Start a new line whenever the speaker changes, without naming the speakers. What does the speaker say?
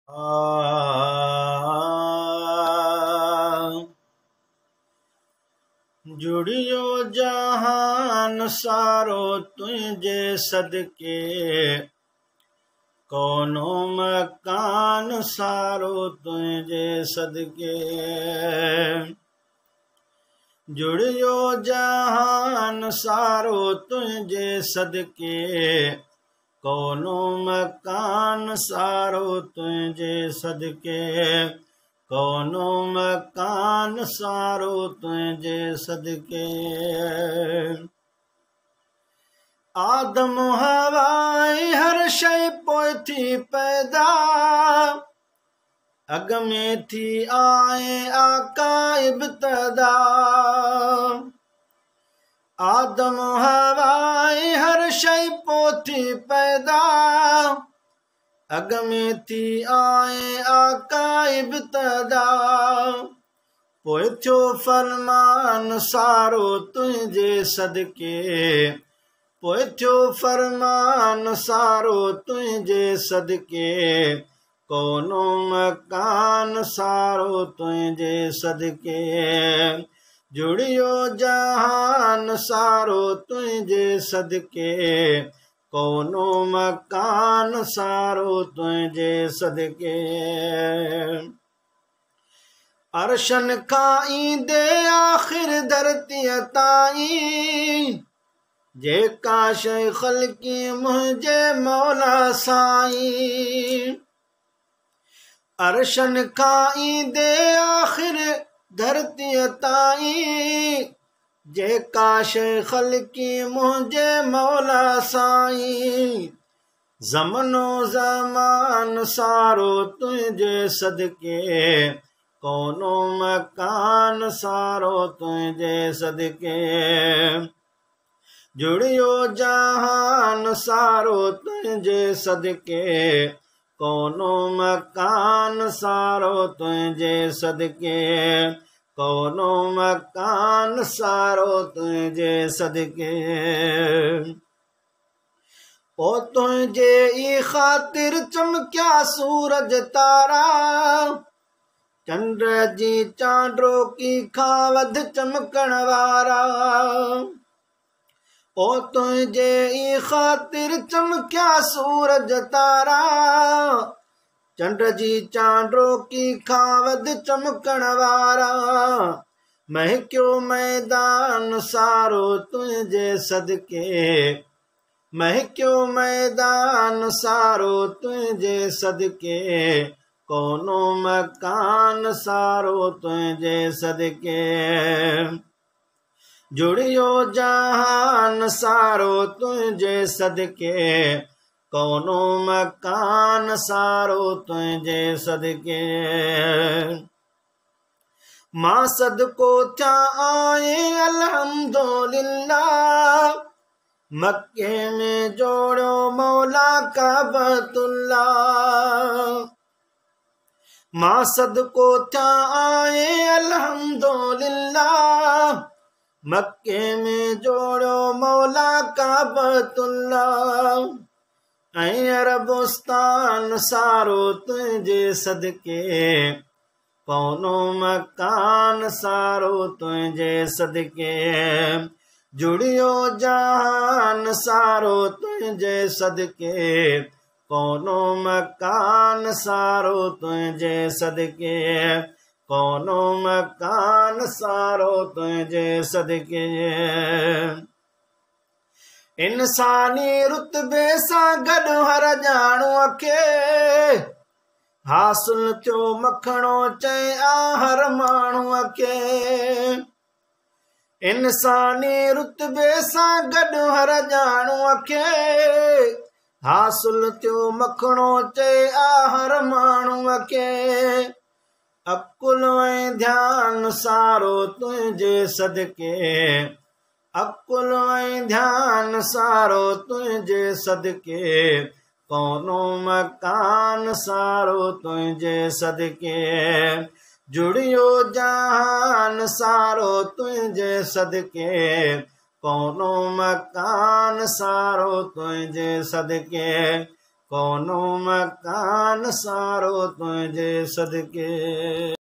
जुड़ियो जहान सारो तुझे सदके, कोनो मकान सारो तुझे सदके। जुड़ियो जहान सारो तुझे सदके, कोनो मकान सारो तुझे सदके, कोनो मकान सारो तुझे सदके। आदम हवाई हर शइ पोइ थी पैदा, अग में थी आए आका इब्तदा। आदम हवाई हर शइ पोइ थी पैदा, अग में थी आए आका इब्तदा। पोइ थियो फरमान सारो तुझे सदके, पोइ थियो फरमान सारो तुझे सदके, कोनो मकान सारो तुझे सदके। जुड़ियो जहान सारो तुझे सदके, कोनो मकान सारो तुझे सदके। अर्शन खां ईंदे आख़िर धरतीअ ताईं, जेका शइ ख़ल्क़ी मुंहिंजे मौला साईं। अर्शन खां ईंदे आख़िर धरतीअ ताईं, जेका शइ ख़ल्क़ी मुंहिंजे मौला साईं। ज़मनो ज़मान सारो तुझे सदके, कोनो मकान सारो तुझे सदके। जुड़ियो जहान सारो तुझे सदके, कोनो मकान सारो तुझे सदके, कोनो मकान सारो तुझे सदके। ओ तुझे ई ख़ातिर चमकिया सूरज तारा, चंड जी चांड्रो की खां वध चमकण वारा। ओ तुझे ई ख़ातिर चमकिया सूरज तारा, चंड जी चांड्रो की खां वध चमकण वारा। महकियो मैदान सारो तुझे सदके, महकियो मैदान सारो तुझे सदके, कोनो मकान सारो तुझे सदके। जुड़ियो जहान सारो तुझे सदके, कोनो मकान सारो तुझे सदके। मां सदको थिया आए अल्हम्दुलिल्लाह, मक्के में जोड़ो मौला काबतुल्लाह। मां सदको थिया आए अल्हम्दुलिल्लाह, मक्के में जोड़ो मौला काबतुल्लाह। ऐं अरबुस्तान सारो तुझे सदके, कोनो मकान सारो तुझे सदके। जुड़ियो जहान सारो तुझे सदके, कोनो मकान सारो तुझे सदके, कोनो मकान सारो तुझे सदके। इंसानी रुतबे सां गॾु हर ॼाणूअ खे, हासिल थियो मखणो चए आ हर माण्हूअ खे। इंसानी रुतबे सां गॾु हर ॼाणूअ खे, हासिल थियो मखणो चए आ हर माण्हूअ खे। अकुल ऐं ध्यान सारो तुझे सदके, अकुल ऐं ध्यान सारो तुझे सदके, कोनो मकान सारो तुझे सदके। जुड़ियो जहान सारो तुझे सदके, कोनो मकान सारो तुझे सदके, कोनो मकान सारो तुझे सदके।